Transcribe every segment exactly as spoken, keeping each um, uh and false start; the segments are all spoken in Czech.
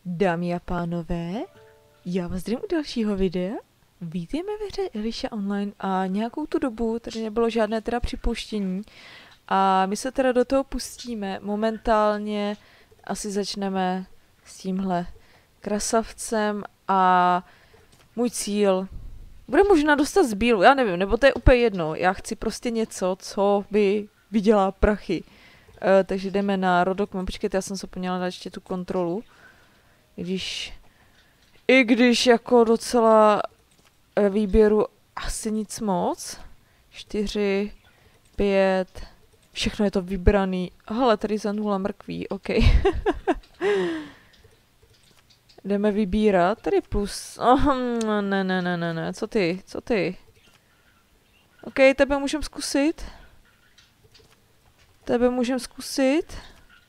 Dámy a pánové, já vás zdravím u dalšího videa. Vítejme ve hře Elisha Online a nějakou tu dobu tady nebylo žádné teda připuštění a my se teda do toho pustíme. Momentálně asi začneme s tímhle krasavcem a můj cíl bude možná dostat z bílu, já nevím, nebo to je úplně jedno. Já chci prostě něco, co by vydělá prachy. Uh, takže jdeme na Rodok. Počkejte, já jsem se poměla dát ještě tu kontrolu. Když, I když jako docela výběru asi nic moc. Čtyři, pět, všechno je to vybraný. Hele, tady za nula mrkví, ok. Jdeme vybírat, tady plus. Oh, ne, ne, ne, ne, ne, co ty, co ty? Ok, tebe můžem zkusit. Tebe můžem zkusit.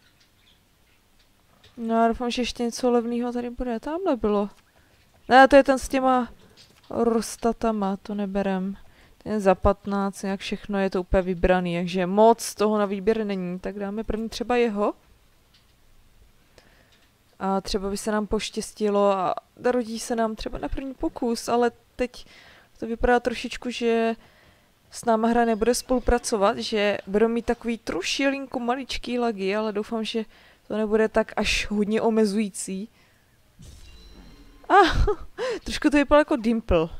No já doufám, že ještě něco levného tady bude. Tamhle bylo. Ne, to je ten s těma rostatama, to neberem. Ten za patnáct, nějak všechno je to úplně vybraný, takže moc toho na výběr není. Tak dáme první třeba jeho. A třeba by se nám poštěstilo a rodí se nám třeba na první pokus, ale teď to vypadá trošičku, že s náma hra nebude spolupracovat, že budou mít takový trošilinku maličký lagy, ale doufám, že to nebude tak až hodně omezující. Ah, trošku to vypadalo jako Dimple.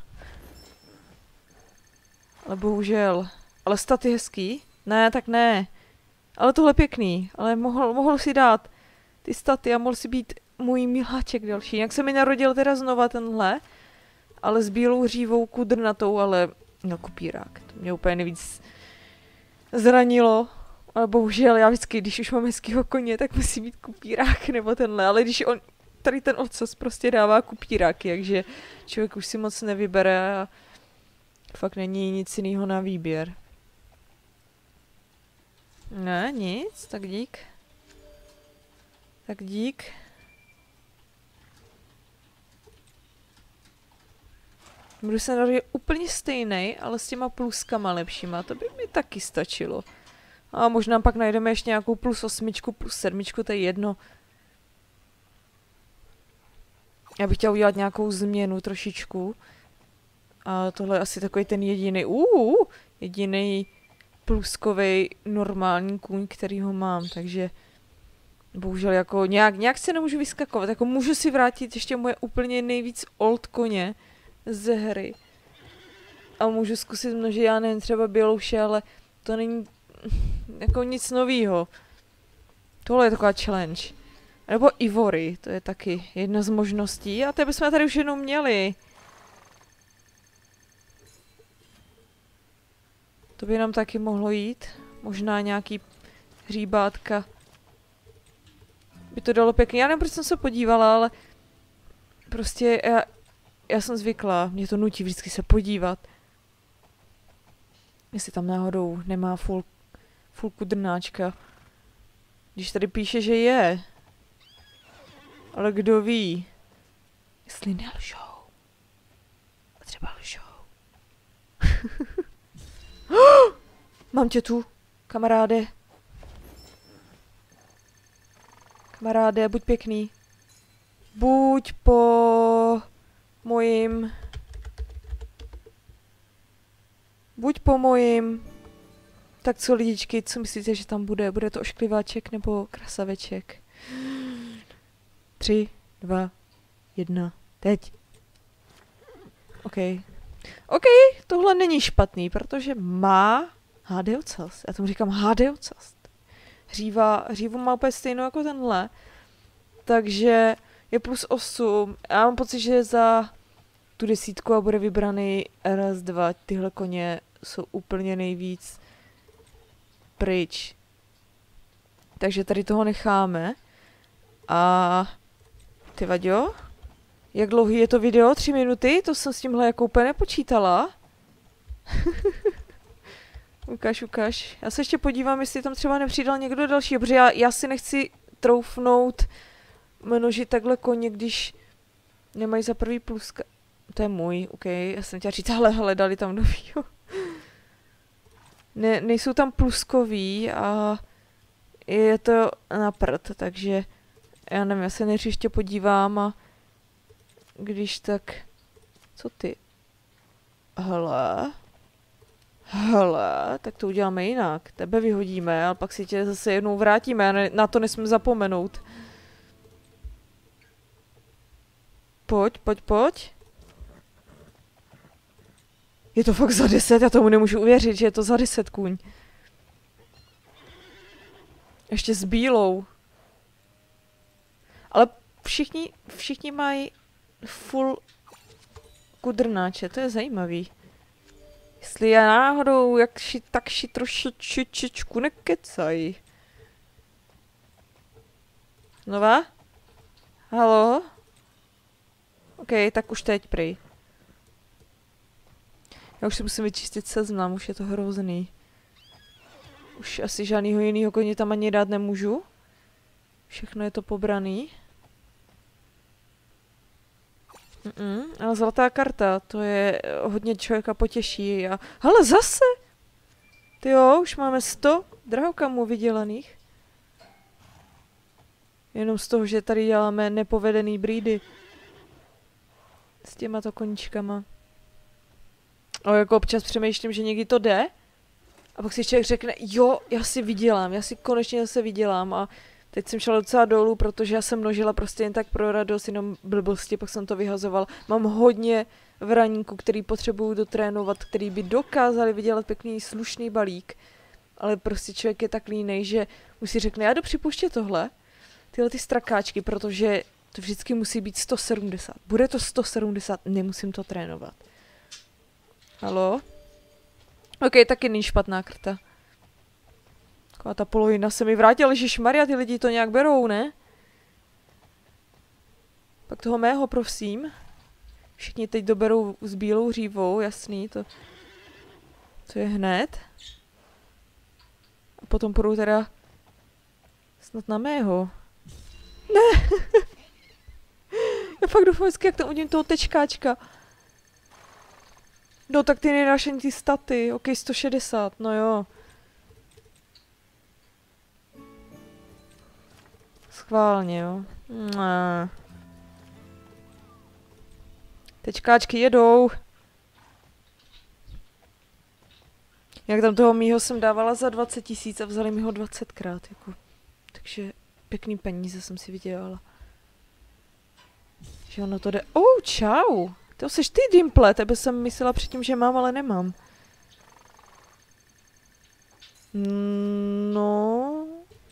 Ale bohužel. Ale stat je hezký. Ne, tak ne. Ale tohle pěkný. Ale mohl, mohl si dát ty staty a mohl si být můj miláček další. Jak se mi narodil teda znova tenhle. Ale s bílou hřívou kudrnatou, ale no kopírák. To mě úplně nejvíc zranilo. Ale bohužel já vždycky, když už mám hezkýho koně, tak musí být kupírák nebo tenhle. Ale když on, tady ten ocas prostě dává kupíráky, takže člověk už si moc nevybere a fakt není nic jiného na výběr. Ne, nic, tak dík. Tak dík. Budu se narodit úplně stejnej, ale s těma pluskama lepšíma, to by mi taky stačilo. A možná pak najdeme ještě nějakou plus osmičku, plus sedmičku, to je jedno. Já bych chtěla udělat nějakou změnu trošičku. A tohle je asi takový ten jediný, uh, jediný pluskový normální kůň, který ho mám, takže bohužel jako nějak, nějak se nemůžu vyskakovat, jako můžu si vrátit ještě moje úplně nejvíc old koně ze hry. A můžu zkusit množit, já nevím, třeba bělouše, ale to není jako nic novýho. Tohle je taková challenge. Nebo Ivory, to je taky jedna z možností. A tebe jsme tady už jenom měli. To by nám taky mohlo jít. Možná nějaký hříbátka. By to dalo pěkně. Já nevím, proč jsem se podívala, ale prostě já, já jsem zvyklá. Mě to nutí vždycky se podívat. Jestli tam náhodou nemá full, full kudrnáčka. Když tady píše, že je. Ale kdo ví? Jestli nelžou. A třeba lžou. Mám tě tu, kamaráde. Kamaráde, buď pěkný. Buď po mojím. Buď po mojím. Tak co lidičky, co myslíte, že tam bude? Bude to oškliváček nebo krasaveček? Tři, dva, jedna, teď. OK. OK, tohle není špatný, protože má H D ocas. Já tomu říkám H D ocas. Hříva, hřívu má úplně stejnou jako tenhle. Takže je plus osm. Já mám pocit, že za tu desítku a bude vybraný raz, dva. Tyhle koně jsou úplně nejvíc pryč. Takže tady toho necháme. A ty vaďo? Jak dlouhý je to video? Tři minuty? To jsem s tímhle jako úplně nepočítala. Ukaž, ukaž. Já se ještě podívám, jestli tam třeba nepřidal někdo další, protože já, já si nechci troufnout množit takhle koně, když nemají za prvý pluska. To je můj, ok. Já jsem chtěla říct, ale hele, dali tam novýho. Ne, nejsou tam pluskoví a je to na prd, takže Já nevím, já se než ještě podívám a když tak... Co ty? Hele. Hele, tak to uděláme jinak. Tebe vyhodíme, ale pak si tě zase jednou vrátíme a ne, na to nesmím zapomenout. Pojď, pojď, pojď. Je to fakt za deset, já tomu nemůžu uvěřit, že je to za deset, kůň. Ještě s bílou. Ale všichni, všichni mají full kudrnáče, to je zajímavý. Jestli já náhodou, jak ši, tak ši trošičičku nekecají. Znova? Halo? OK, tak už teď prý. Já už si musím vyčistit seznam, už je to hrozný. Už asi žádnýho jinýho koně tam ani dát nemůžu. Všechno je to pobraný. Mm-mm, ale zlatá karta, to je hodně člověka potěší. A... Hele, zase! Tyjo, už máme sto drahokamů vydělaných. Jenom z toho, že tady děláme nepovedený brýdy. S těma to koníčkama. O, jako občas přemýšlím, že někdy to jde. A pak si člověk řekne, jo, já si vydělám, já si konečně zase vydělám. A teď jsem šla docela dolů, protože já jsem množila prostě jen tak pro radost, jenom blbosti, pak jsem to vyhazovala. Mám hodně vraníků, který potřebuju dotrénovat, který by dokázali vydělat pěkný slušný balík. Ale prostě člověk je tak línej, že musí řekne, já jdu připuštět tohle, tyhle ty strakáčky, protože to vždycky musí být sto sedmdesát. Bude to sto sedmdesát, nemusím to trénovat. Halo? OK, taky není špatná karta. Taková ta polovina se mi vrátila, ježišmarja, ty lidi to nějak berou, ne? Pak toho mého, prosím. Všichni teď doberou s bílou hřívou, jasný, to... To je hned. A potom půjdu teda... Snad na mého. Ne! Já fakt doufám vždycky, jak tam udělím toho tečkáčka. No tak ty nedáš ani ty staty. OK, sto šedesát, no jo. Schválně, jo. Ne. Tečkáčky jedou. Jak tam toho mýho jsem dávala za dvacet tisíc a vzali mi ho dvacetkrát, jako. Takže pěkný peníze jsem si vydělala. Že ono to jde... Oh, čau! To seš ty, Dimple, tebe jsem myslela předtím, že mám, ale nemám. No...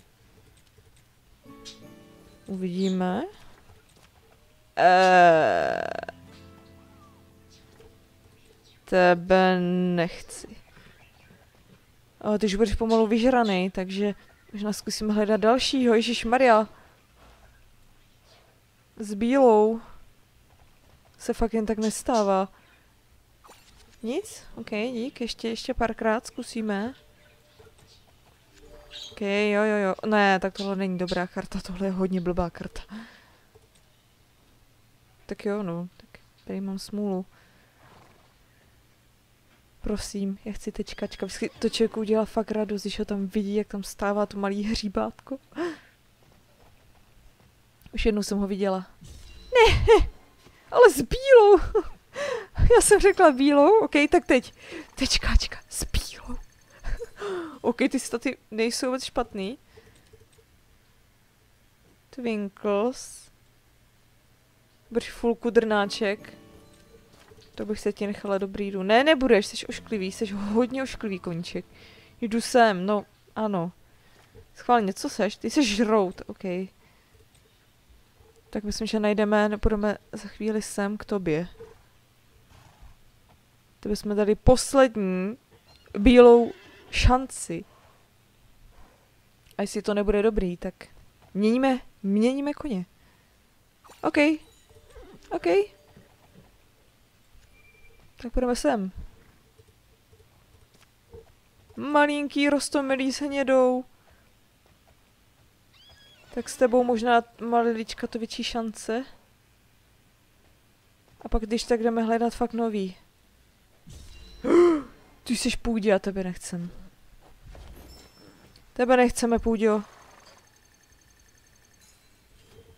Uvidíme. Eee... Tebe nechci. Ale ty už budeš pomalu vyžranej, takže možná zkusím hledat dalšího. Ježišmarja. S bílou. Se fakt jen tak nestává. Nic? OK, dík. Ještě, ještě párkrát zkusíme. OK, jo, jo, jo. Ne, tak tohle není dobrá karta, tohle je hodně blbá karta. Tak jo, no. Tak tady mám smůlu. Prosím, já chci tečkačka. Vždycky to člověku udělá fakt radost, když ho tam vidí, jak tam stává to malý hříbátko. Už jednou jsem ho viděla. Ne, ale s bílou. Já jsem řekla bílou, OK, tak teď. Tečkačka s bílou. OK, ty staty nejsou vůbec špatný. Twinkles. Brž full kudrnáček. To bych se ti nechala do brýdu. Ne, nebudeš, jsi ošklivý, jsi hodně ošklivý koníček. Jdu sem, no, ano. Schválně, co seš? Ty jsi žrout, OK. Tak myslím, že najdeme, půjdeme za chvíli sem k tobě. Tebe jsme dali poslední bílou šanci. A jestli to nebude dobrý, tak měníme, měníme koně. OK. OK. Tak půjdeme sem. Malinký roztomilý se hnědou. Tak s tebou možná malilička to větší šance. A pak když tak jdeme hledat fakt nový. Ty jsi půdě a tebe nechcem. Tebe nechceme, půdě.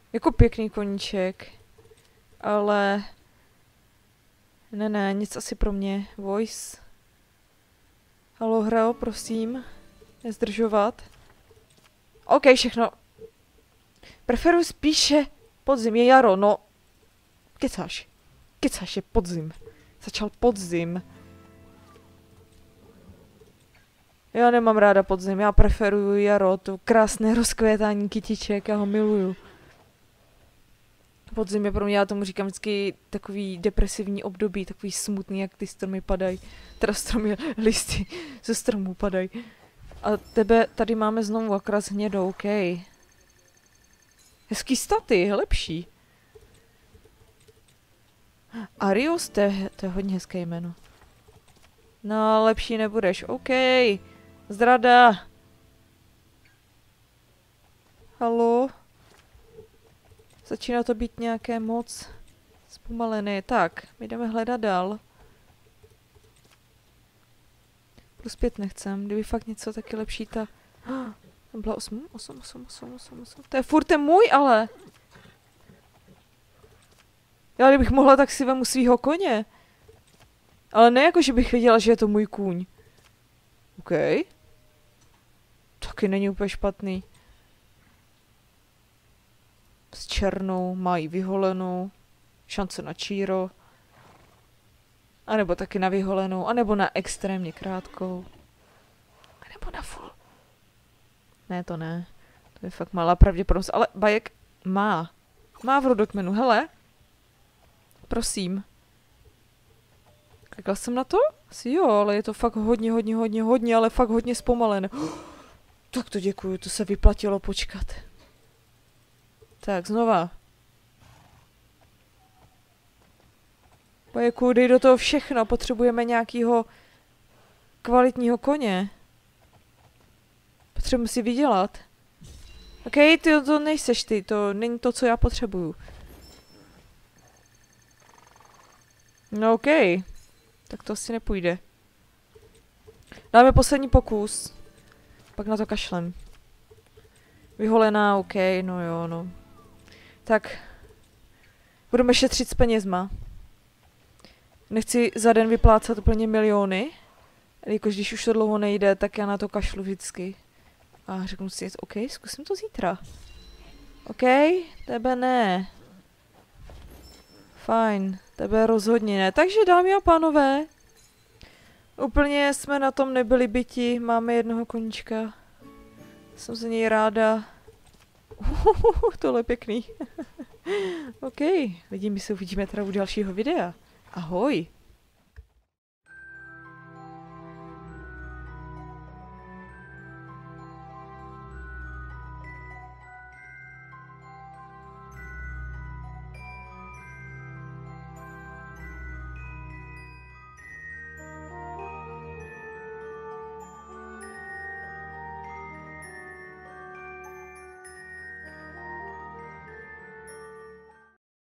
Jako pěkný koníček. Ale... Ne, ne, nic asi pro mě. Voice. Halo, hro, prosím. Nezdržovat. OK, všechno. Preferuji spíše podzim, je jaro, no. Kecáš. Kecáš, je podzim. Začal podzim. Já nemám ráda podzim, já preferuji jaro, to krásné rozkvétání kytiček, já ho miluju. Podzim je pro mě, já tomu říkám vždycky takový depresivní období, takový smutný, jak ty stromy padají. Teda stromy, listy ze stromů padají. A tebe tady máme znovu akorát hnědou, OK. Hezký staty, lepší. Arios, to je, to je hodně hezké jméno. No, lepší nebudeš, OK. Zdrada. Halo? Začíná to být nějaké moc zpomalené. Tak, my jdeme hledat dál. Plus pět nechcem, kdyby fakt něco taky lepší ta... To byla osm, osm, osm, osm, osm, osm. To je furt ten můj, ale... Já kdybych mohla, tak si vemu svýho koně. Ale ne jako, že bych věděla, že je to můj kůň. OK. Taky není úplně špatný. S černou, mají vyholenou. Šance na číro. A nebo taky na vyholenou. A nebo na extrémně krátkou. A nebo na full. Ne, to ne. To je fakt malá pravděpodobnost. Ale Bajek má. Má v rodokmenu. Hele. Prosím. Klikla jsem na to? Asi jo, ale je to fakt hodně, hodně, hodně, hodně, ale fakt hodně zpomalené. Oh, tak to děkuju, to se vyplatilo počkat. Tak, znova. Bajeku, dej do toho všechno, potřebujeme nějakýho kvalitního koně. Potřebujeme si vydělat. OK, ty to nejseš ty, to není to, co já potřebuju. No OK. Tak to asi nepůjde. Dáme poslední pokus. Pak na to kašlem. Vyholená, OK, no jo, no. Tak. Budeme šetřit s penězma. Nechci za den vyplácat úplně miliony. Jakož když už to dlouho nejde, tak já na to kašlu vždycky. A řeknu si, OK, zkusím to zítra. OK, tebe ne. Fajn, tebe rozhodně ne. Takže dámy a pánové, úplně jsme na tom nebyli byti, máme jednoho koníčka. Jsem za něj ráda. Uhuhu, tohle je pěkný. OK, lidi, my se uvidíme teda u dalšího videa. Ahoj.